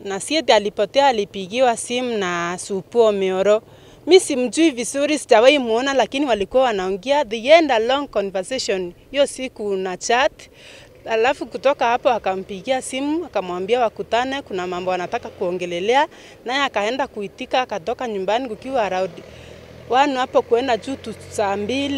na sieti alipotea, alipigiwa simu na Supuo Meru. Mimi simjui vizuri, sijawahi muona, lakini walikuwa wanaongea, they end a long conversation. Hiyo siku na chat. Alafu kutoka hapo akampigia simu, akamwambia wakutane, kuna mambo anataka kuongelelea, naye akaenda kuitika, akatoka nyumbani kukiwa around 1 hapo kuenda juu saa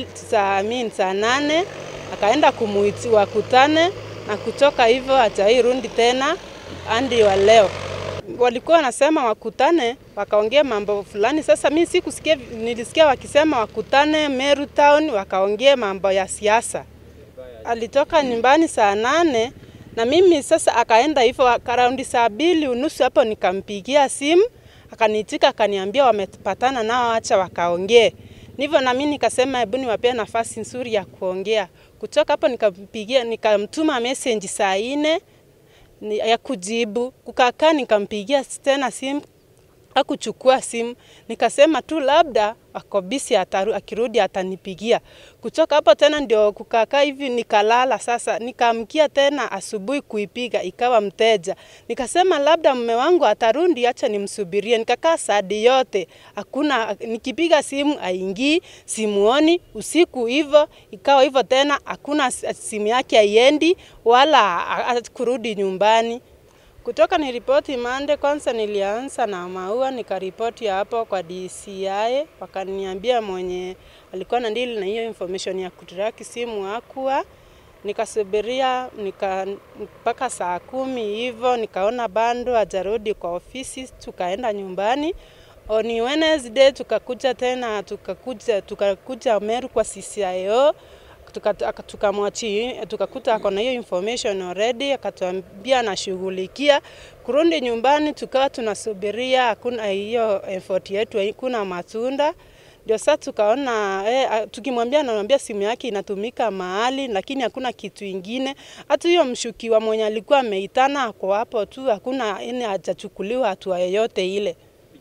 8, akaenda kumuiti wakutane, na kutoka hivyo hajairundi tena hadi wa leo. Walikuwa wanasema wakutane, wakaongea mambo fulani. Sasa mimi sikusikia, nilisikia wakisema wakutane Meru town, wakaongea mambo ya siasa. Alitoka nyumbani saa 8 na mimi sasa akaenda hivyo around saa 2:30 hapo nikampigia simu, akaniitika, akaniambia wamepatana nao, acha wakaongee. Ndivyo na mimi nikasema hebu niwape nafasi nzuri ya kuongea. Kutoka hapo nikampigia, nikamtuma message saa 4 ya kujibu. Kukakaa nikampigia tena simu, hakuchukua simu. Nikasema tu labda ako busy, akirudi atanipigia. Kutoka hapo tena ndio kukakaa hivi nikalala. Sasa nikamkia tena asubuhi kuipiga, ikawa mteja. Nikasema labda mume wangu atarudi, acha nimsubirie. Nikakaa saa yote, hakuna, nikipiga simu haingii, simuoni. Usiku hivyo ikawa hivyo tena, hakuna simu yake haiendi wala kurudi nyumbani. Kutoka niripoti Mande, kwanza nilianza na Maua, nikaripoti hapo kwa DCI, wakaniambia mwenye alikuwa na deal na hiyo information ya kutrack simu hakuwa. Nikasubiria mpaka saa 10 hivyo, nikaona bando hajarudi kwa ofisi, tukaenda nyumbani. On Wednesday tukakuja tena, tukakuja Meru kwa CCIO. Tukakuta ako na hiyo information already, akatuambia anashughulikia. Kurudi nyumbani tukawa tunasubiria, hakuna hiyo effort yetu, hakuna matunda. Ndio sasa tukaona tukimwambia, anamwambia simu yake inatumika mahali, lakini hakuna kitu kingine. Hata hiyo mshukiwa mwenye alikuwa ameitana kwa hapo tu, hakuna hajachukuliwa hatua yoyote ile.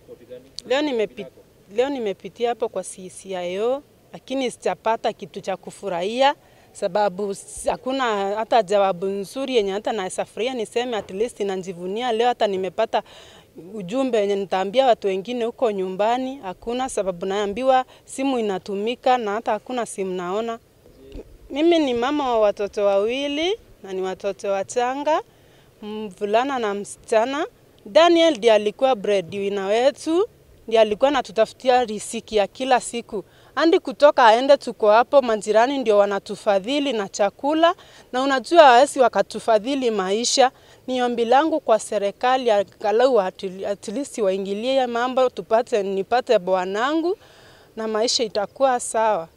Leo nimepitia hapo kwa CCIO, lakini sijapata kitu cha kufurahia, sababu hakuna hata jawabu nzuri yenye hata nasafiria niseme at least najivunia. Leo hata nimepata ujumbe yenye nitaambia watu wengine huko nyumbani, hakuna, sababu naambiwa simu inatumika na hata hakuna simu naona. Mimi ni mama wa watoto 2 na ni watoto wachanga, mvulana na msichana. Daniel ndiye alikuwa breadwinner wetu, ndiye alikuwa anatutafutia riziki ya kila siku. Andi kutoka aende tuko hapo, majirani ndio wanatufadhili na chakula, na unajua hawezi wakatufadhili maisha. Ni ombi langu kwa serikali angalau at least waingilie mambo, nipate bwanangu na maisha itakuwa sawa.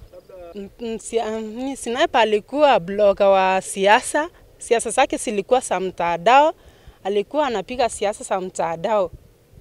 Sniper alikuwa blogger wa siasa. Siasa zake zilikuwa za mtandao. Alikuwa anapiga siasa za mtandao.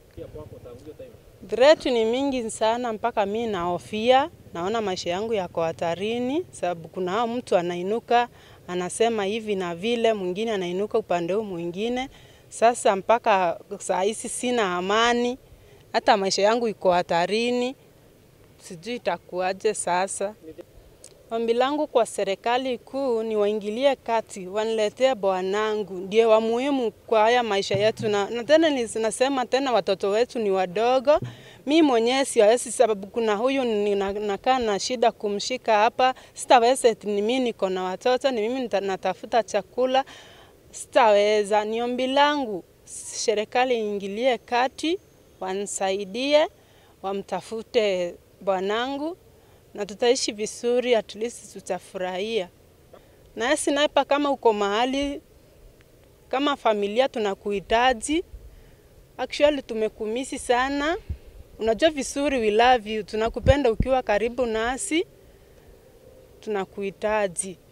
Threat ni mingi sana mpaka mimi nahofia, naona maisha yangu yako hatarini, sababu kuna mtu anainuka anasema hivi na vile, mwingine anainuka upande huu mwingine. Sasa mpaka saa hizi sina amani, hata maisha yangu iko hatarini, sijui itakuaje sasa. Ombi langu kwa serikali kuu ni waingilie kati, waniletee bwanangu, ndiye wa muhimu kwa haya maisha yetu. Na tena ninasema tena watoto wetu ni wadogo. Mimi mwenyewe siwezi, sababu kuna huyu ninakaa na shida kumshika hapa, sitaweza. Ni mimi niko na watoto, ni mimi natafuta chakula, sitaweza. Ni ombi langu serikali iingilie kati, wanisaidie, wamtafute bwanangu, na tutaishi vizuri, at least tutafurahia. Na Sniper, kama uko mahali, kama familia tunakuhitaji. Actually tumekumisi sana. Unajua vizuri, we love you. Tunakupenda ukiwa karibu nasi. Tunakuhitaji.